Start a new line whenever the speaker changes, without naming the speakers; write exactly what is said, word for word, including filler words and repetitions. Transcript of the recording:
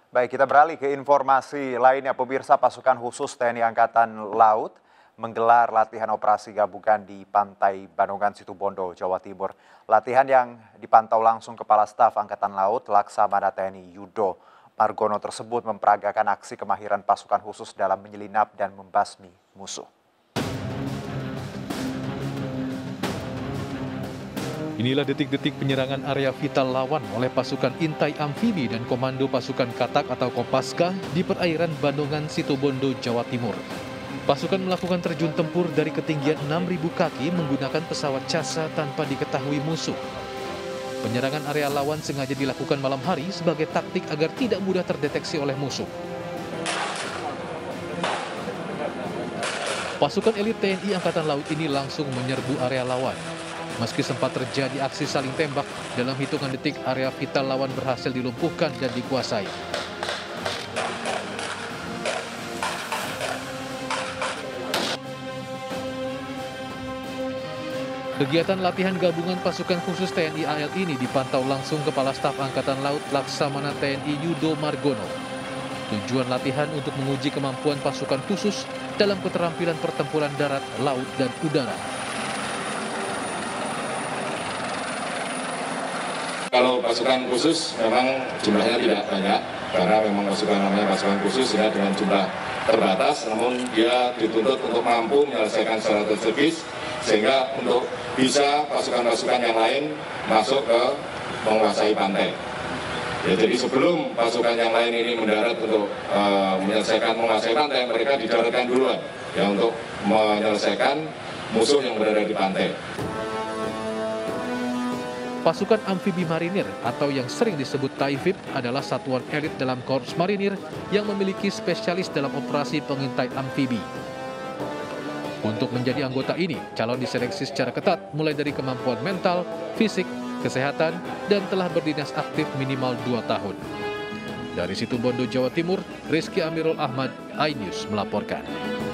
Baik, kita beralih ke informasi lainnya. Pemirsa, pasukan khusus T N I Angkatan Laut menggelar latihan operasi gabungan di Pantai Bandungan Situbondo, Jawa Timur. Latihan yang dipantau langsung Kepala Staf Angkatan Laut Laksamana T N I Yudo Margono tersebut memperagakan aksi kemahiran pasukan khusus dalam menyelinap dan membasmi musuh.
Inilah detik-detik penyerangan area vital lawan oleh pasukan intai amfibi dan komando pasukan Katak atau Kopaska di perairan Bandungan Situbondo, Jawa Timur. Pasukan melakukan terjun tempur dari ketinggian enam ribu kaki menggunakan pesawat casa tanpa diketahui musuh. Penyerangan area lawan sengaja dilakukan malam hari sebagai taktik agar tidak mudah terdeteksi oleh musuh. Pasukan elit T N I Angkatan Laut ini langsung menyerbu area lawan. Meski sempat terjadi aksi saling tembak, dalam hitungan detik area vital lawan berhasil dilumpuhkan dan dikuasai. Kegiatan latihan gabungan pasukan khusus T N I A L ini dipantau langsung Kepala Staf Angkatan Laut Laksamana T N I Yudo Margono. Tujuan latihan untuk menguji kemampuan pasukan khusus dalam keterampilan pertempuran darat, laut, dan udara.
Kalau pasukan khusus memang jumlahnya tidak banyak, karena memang pasukan namanya pasukan khusus ya, dengan jumlah terbatas, namun dia dituntut untuk mampu menyelesaikan secara strategis, sehingga untuk bisa pasukan-pasukan yang lain masuk ke menguasai pantai. Ya, jadi sebelum pasukan yang lain ini mendarat untuk uh, menyelesaikan menguasai pantai, mereka didaratkan duluan ya untuk menyelesaikan musuh yang berada di pantai.
Pasukan amfibi marinir atau yang sering disebut Taifib adalah satuan elit dalam Korps Marinir yang memiliki spesialis dalam operasi pengintai amfibi. Untuk menjadi anggota ini, calon diseleksi secara ketat mulai dari kemampuan mental, fisik, kesehatan, dan telah berdinas aktif minimal dua tahun. Dari Situbondo, Jawa Timur, Rizky Amirul Ahmad, iNews melaporkan.